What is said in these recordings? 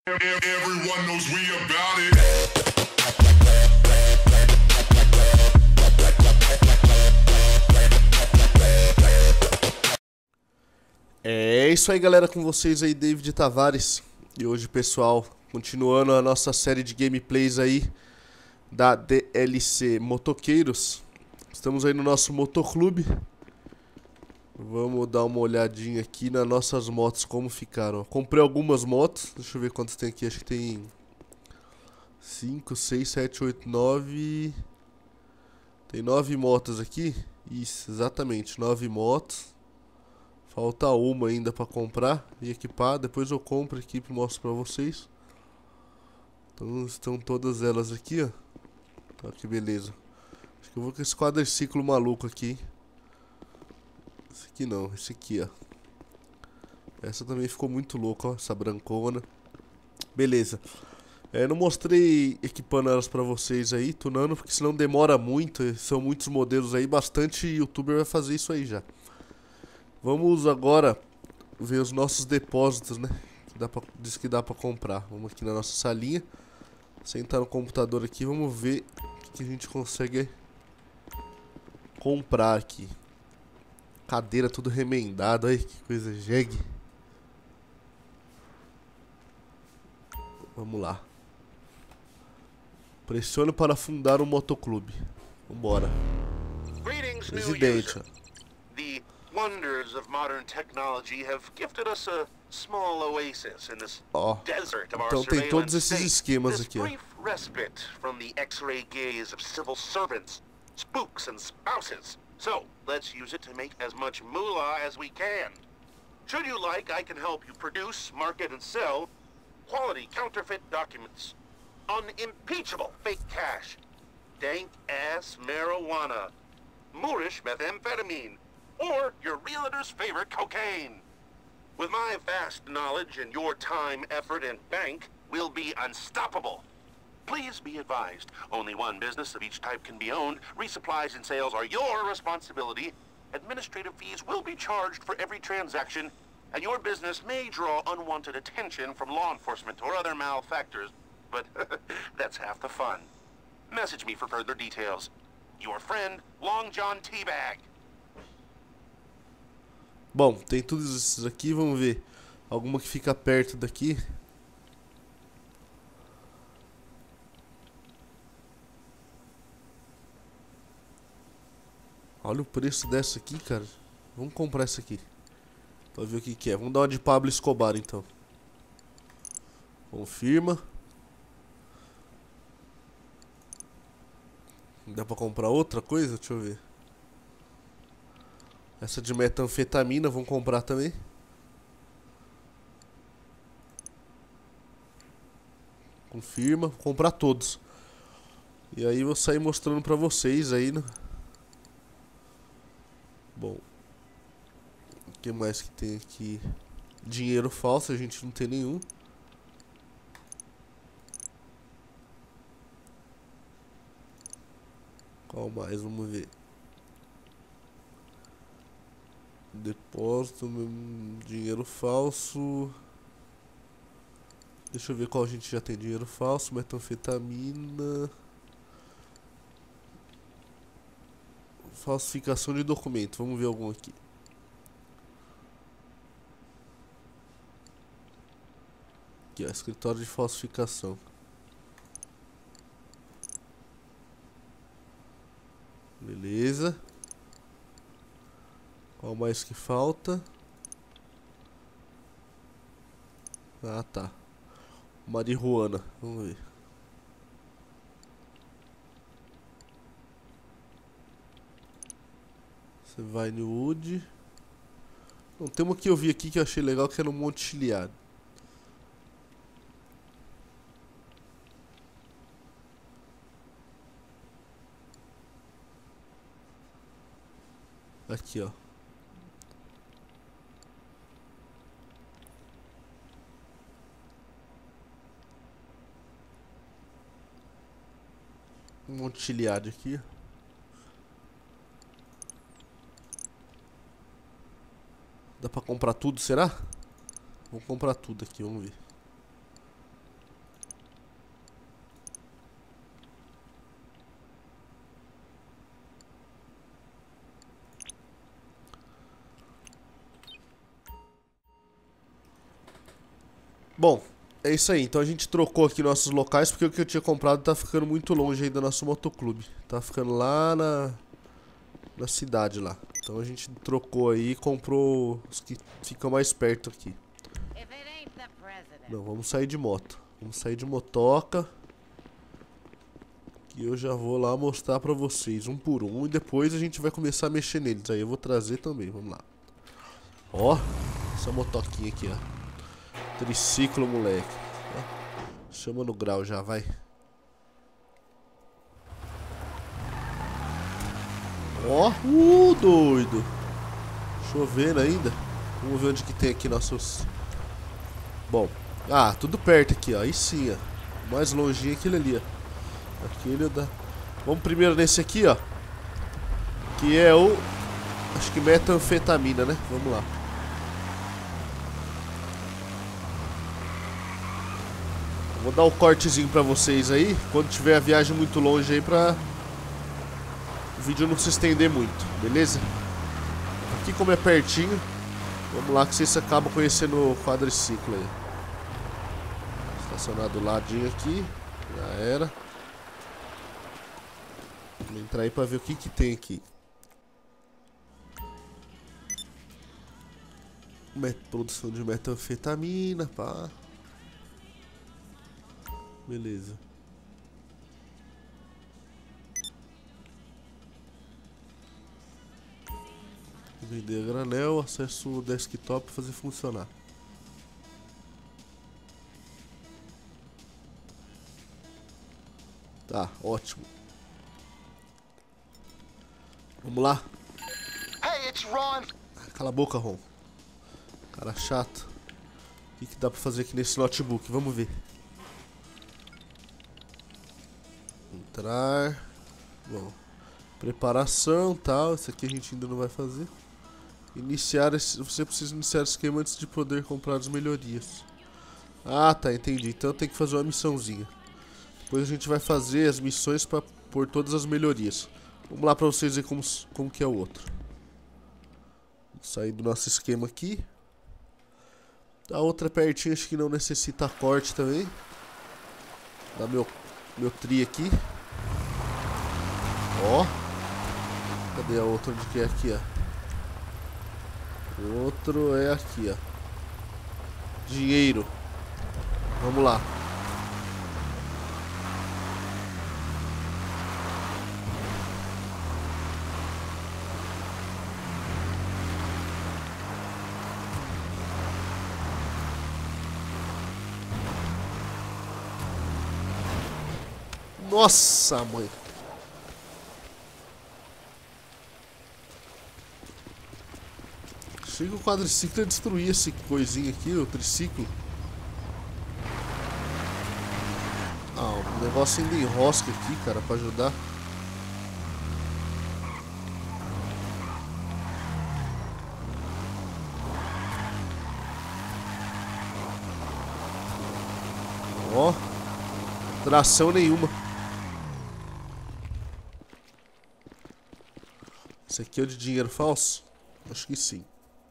Everyone knows we about it. É isso aí, galera, com vocês aí, David Tavares. E hoje, pessoal, continuando a nossa série de gameplays aí da DLC Motoqueiros. Estamos aí no nosso motoclube. Vamos dar uma olhadinha aqui nas nossas motos, como ficaram. Comprei algumas motos, deixa eu ver quantas tem aqui. Acho que tem 5, 6, 7, 8, 9. Tem 9 motos aqui. Isso, exatamente, 9 motos. Falta uma ainda pra comprar e equipar. Depois eu compro aqui e mostro pra vocês. Então estão todas elas aqui, ó. Olha que beleza. Acho que eu vou com esse quadriciclo maluco aqui, hein? Esse aqui não, esse aqui, ó. Essa também ficou muito louca, ó. Essa brancona. Beleza. Não mostrei equipando elas pra vocês aí, tunando, porque senão demora muito. São muitos modelos aí. Bastante youtuber vai fazer isso aí já. Vamos agora ver os nossos depósitos, né? Diz que dá pra comprar. Vamos aqui na nossa salinha. Sentar no computador aqui. Vamos ver o que a gente consegue comprar aqui. Cadeira tudo remendado. Aí, que coisa jegue. Vamos lá. Pressione para fundar um motoclube. Vambora. Presidente, ó. The wonders of modern technology have gifted us a small oasis in this desert of our então tem todos surveillance esses state. esquemas This aqui, ó. brief respite from the X-ray gaze of civil servants, spooks and spouses. So, let's use it to make as much moolah as we can. Should you like, I can help you produce, market, and sell quality counterfeit documents, unimpeachable fake cash, dank-ass marijuana, Moorish methamphetamine, or your realtor's favorite cocaine. With my vast knowledge and your time, effort, and bank, we'll be unstoppable. Please be advised, only one business of each type can be owned. Resupplies and sales are your responsibility. Administrative fees will be charged for every transaction, and your business may draw unwanted attention from law enforcement or other malefactors, but that's half the fun. Message me for further details. Your friend, Long John Teabag. Bom, tem todos esses aqui, vamos ver. Alguma que fica perto daqui. Olha o preço dessa aqui, cara. Vamos comprar essa aqui. Pra ver o que que é. Vamos dar uma de Pablo Escobar, então. Confirma. Dá pra comprar outra coisa? Deixa eu ver. Essa de metanfetamina, vamos comprar também. Confirma, vou comprar todos. E aí vou sair mostrando pra vocês aí, né? Bom. O que mais que tem aqui? Dinheiro falso, a gente não tem nenhum. Qual mais? Vamos ver. Depósito, dinheiro falso. Deixa eu ver qual a gente já tem. Dinheiro falso, metanfetamina. Falsificação de documento. Vamos ver algum aqui. Aqui, ó, escritório de falsificação. Beleza. Qual mais que falta? Ah, tá. Marihuana. Vamos ver. Você vai no Wood. Não, tem uma que eu vi aqui que eu achei legal, que era um Monte Chiliado. Aqui, ó. Um Montiliade aqui. Dá pra comprar tudo, será? Vou comprar tudo aqui, vamos ver. Bom, é isso aí. Então a gente trocou aqui nossos locais, porque o que eu tinha comprado tá ficando muito longe aí do nosso motoclube. Tá ficando lá na cidade lá. Então a gente trocou aí e comprou os que ficam mais perto aqui. Não, vamos sair de moto. Vamos sair de motoca. Que eu já vou lá mostrar pra vocês, um por um. E depois a gente vai começar a mexer neles. Aí eu vou trazer também, vamos lá. Ó, essa motoquinha aqui, ó. Triciclo, moleque. Ó, chama no grau já, vai. Ó, doido. Chovendo ainda. Vamos ver onde que tem aqui nossos... Bom, tudo perto aqui, ó. Aí sim, ó. O mais longinho é aquele ali, ó. Aquele da... Vamos primeiro nesse aqui, ó. Que é o... Acho que metanfetamina, né? Vamos lá. Vou dar um cortezinho pra vocês aí. Quando tiver a viagem muito longe aí pra... O vídeo não se estender muito, beleza? Aqui como é pertinho, vamos lá que vocês acabam conhecendo o quadriciclo aí. Estacionar do ladinho aqui. Já era. Vamos entrar aí pra ver o que que tem aqui. Produção de metanfetamina, pá. Beleza. Vender a granel, acesso o desktop e fazer funcionar. Tá, ótimo. Vamos lá. Hey, it's Ron. Cala a boca, Ron. Cara chato. O que dá pra fazer aqui nesse notebook? Vamos ver. Entrar. Bom. Preparação, tal. Isso aqui a gente ainda não vai fazer. Iniciar esse... Você precisa iniciar o esquema antes de poder comprar as melhorias. Ah, tá, entendi. Então tem que fazer uma missãozinha. Depois a gente vai fazer as missões pra pôr todas as melhorias. Vamos lá pra vocês verem como que é o outro. Vamos sair do nosso esquema aqui. A outra pertinho, acho que não necessita corte também. Dá meu tri aqui. Ó. Cadê a outra? Onde que é aqui, ó? O outro é aqui, ó. Dinheiro. Vamos lá. Nossa, mãe. Chega o quadriciclo a destruir esse coisinho aqui, o triciclo. O negócio ainda enrosca aqui, cara, pra ajudar. Ó. Tração nenhuma. Esse aqui é o de dinheiro falso? Acho que sim.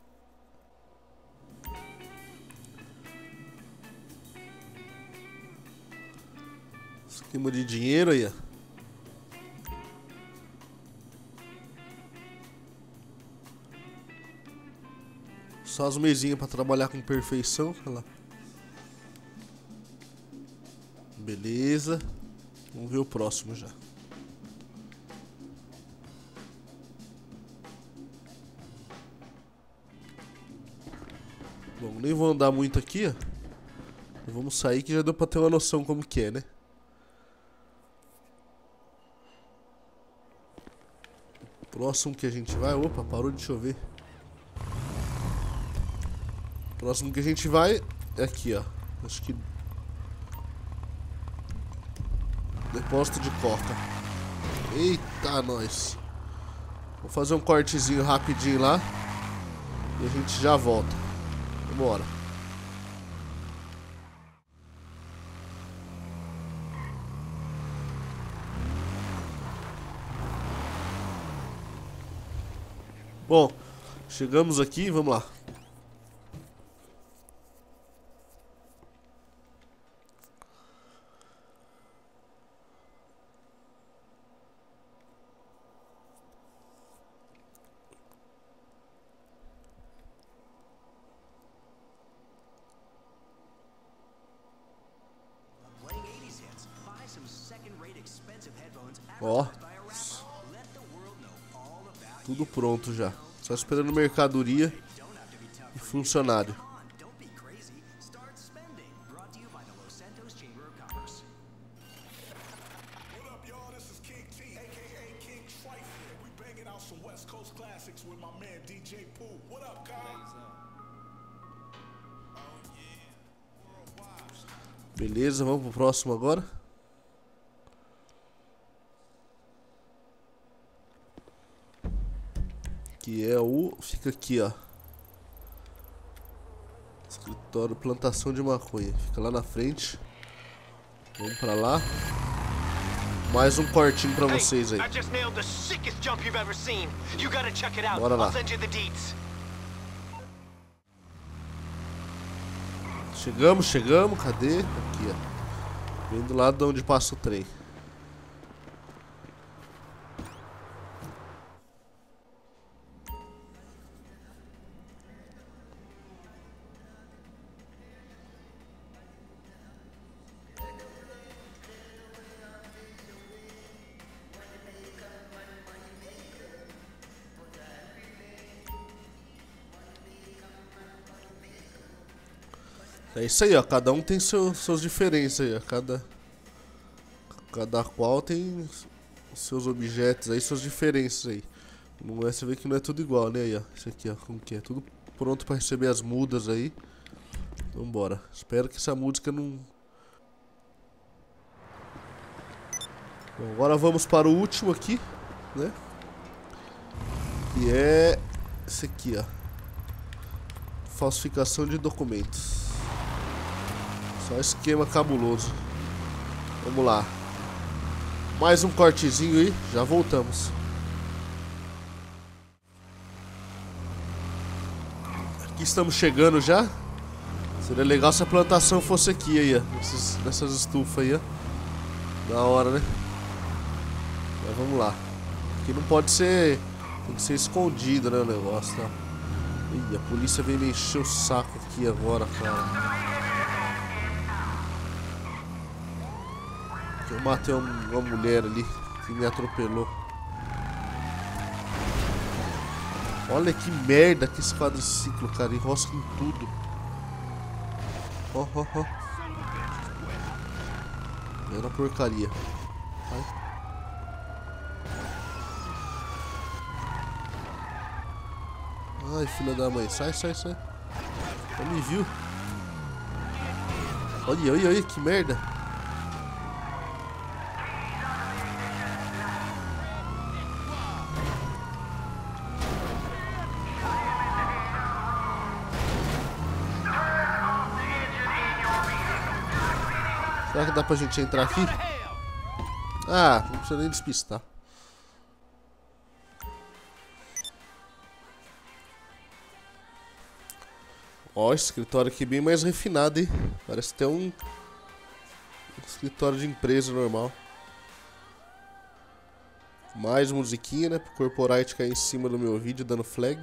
Esquema de dinheiro aí, ó. Só as mesinhas pra trabalhar com perfeição. Olha lá. Beleza. Vamos ver o próximo já. Bom, nem vou andar muito aqui, ó. Vamos sair que já deu pra ter uma noção como que é, né? Próximo que a gente vai... Opa, parou de chover. Próximo que a gente vai é aqui, ó. Acho que... Depósito de coca. Eita, nós. Vou fazer um cortezinho rapidinho lá. E a gente já volta. Vambora. Bom, chegamos aqui, vamos lá. Ó. Tudo pronto já. Só esperando mercadoria e funcionário. Beleza, vamos pro próximo agora. Que é o... Fica aqui, ó. Escritório plantação de maconha. Fica lá na frente. Vamos pra lá. Mais um cortinho pra vocês aí. Bora lá. Chegamos. Cadê? Aqui, ó. Vem do lado de onde passa o trem. É isso aí, ó. Cada um tem suas diferenças aí, ó. Cada qual tem seus objetos aí, suas diferenças aí. Não é, você vê que não é tudo igual, né? Aí, ó. Isso aqui, ó. Como que é? Tudo pronto pra receber as mudas aí. Vambora. Espero que essa música não... Bom, agora vamos para o último aqui, né? Que é esse aqui, ó. Falsificação de documentos. Só esquema cabuloso. Vamos lá. Mais um cortezinho aí. Já voltamos. Aqui estamos chegando já. Seria legal se a plantação fosse aqui aí, ó. Nessas estufas aí, ó. Da hora, né? Mas vamos lá. Aqui não pode ser... Tem que ser escondido, né, o negócio, tá? Ih, a polícia veio me encher o saco aqui agora, cara. Eu matei uma mulher ali que me atropelou. Olha que merda que esse quadriciclo, cara. Enrosca em tudo. Ó. Era porcaria. Ai, filha da mãe. Sai. Não me viu. Olha, que merda. Será que dá pra gente entrar aqui? Ah, não precisa nem despistar. Ó, esse escritório aqui bem mais refinado, hein? Parece ter um escritório de empresa normal. Mais musiquinha, né? Pro Corporate cair em cima do meu vídeo dando flag.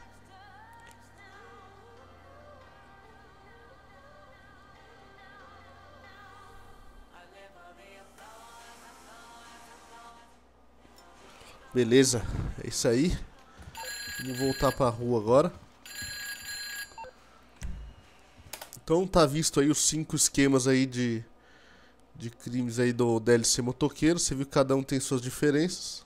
Beleza, é isso aí. Vamos voltar pra rua agora. Então tá visto aí os 5 esquemas aí de crimes aí do DLC Motoqueiro. Você viu que cada um tem suas diferenças.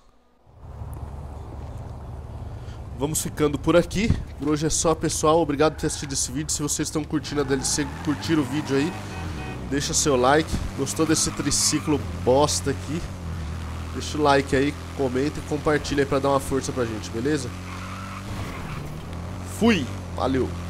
Vamos ficando por aqui. Por hoje é só, pessoal. Obrigado por ter assistido esse vídeo. Se vocês estão curtindo a DLC, curtiram o vídeo aí, deixa seu like. Gostou desse triciclo bosta aqui? Deixa o like aí, comenta e compartilha aí pra dar uma força pra gente, beleza? Fui! Valeu!